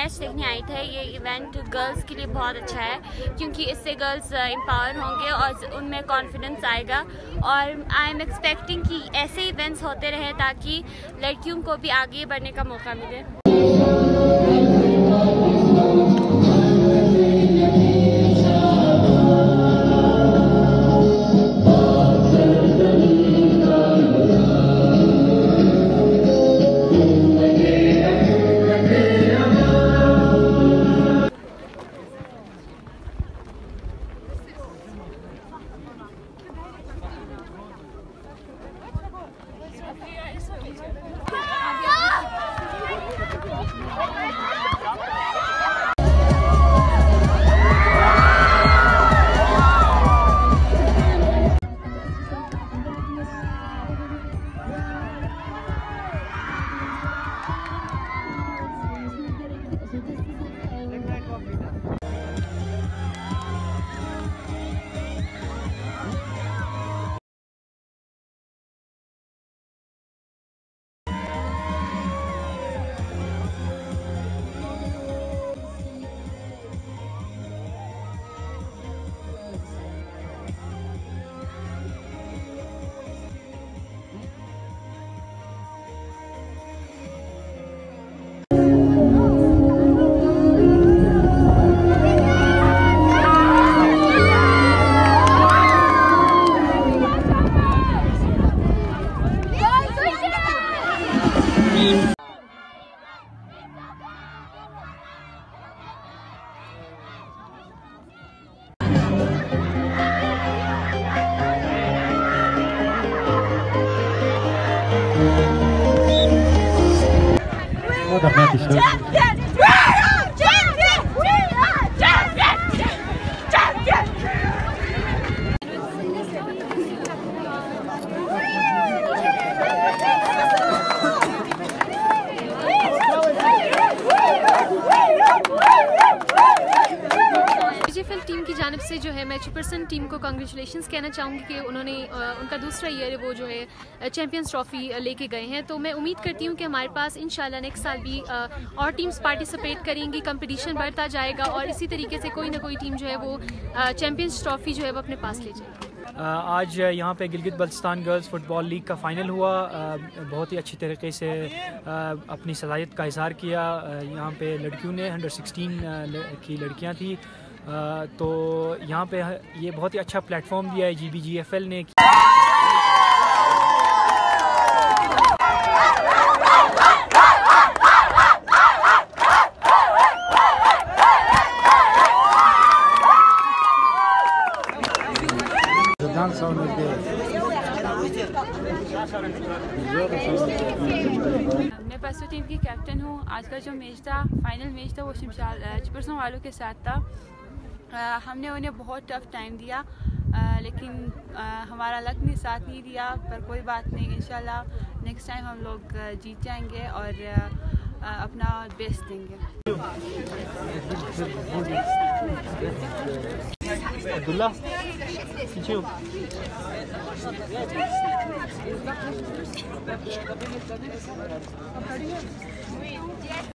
Match देखने आई थे। ये इवेंट गर्ल्स के लिए बहुत अच्छा है क्योंकि इससे गर्ल्स एम्पावर होंगे और उनमें कॉन्फिडेंस आएगा। और आई एम एक्सपेक्टिंग कि ऐसे इवेंट्स होते रहे ताकि लड़कियों को भी आगे बढ़ने का मौका मिले। टीम की जानिब से जो है मैं चेयरपर्सन टीम को कांग्रेचुलेशंस कहना चाहूँगी कि उन्होंने उनका दूसरा ईयर वो जो है चैम्पियंस ट्रॉफी लेके गए हैं। तो मैं उम्मीद करती हूँ कि हमारे पास इंशाल्लाह नेक्स्ट साल भी और टीम्स पार्टिसिपेट करेंगी, कंपटीशन बढ़ता जाएगा और इसी तरीके से कोई ना कोई टीम जो है वो चैम्पियंस ट्रॉफी जो है वो अपने पास ले जाएगी। आज यहाँ पे Gilgit Baltistan girls football league का फ़ाइनल हुआ। बहुत ही अच्छी तरीके से अपनी सलाहियत का इज़हार किया। यहाँ पे लड़कियों ने अंडर 16 की लड़कियाँ थी। तो यहाँ पे ये बहुत ही अच्छा प्लेटफॉर्म दिया है GBGFL ने। मैं परसों टीम की कैप्टन हूँ। आज का जो मैच था, फाइनल मैच था, वो शिमशाल चेयरपर्सन वालों के साथ था। हमने उन्हें बहुत टफ टाइम दिया, लेकिन हमारा लक ने साथ नहीं दिया, पर कोई बात नहीं। इंशाल्लाह नेक्स्ट टाइम हम लोग जीत जाएंगे और अपना बेस्ट देंगे। अब्दुल्ला पीछे हो।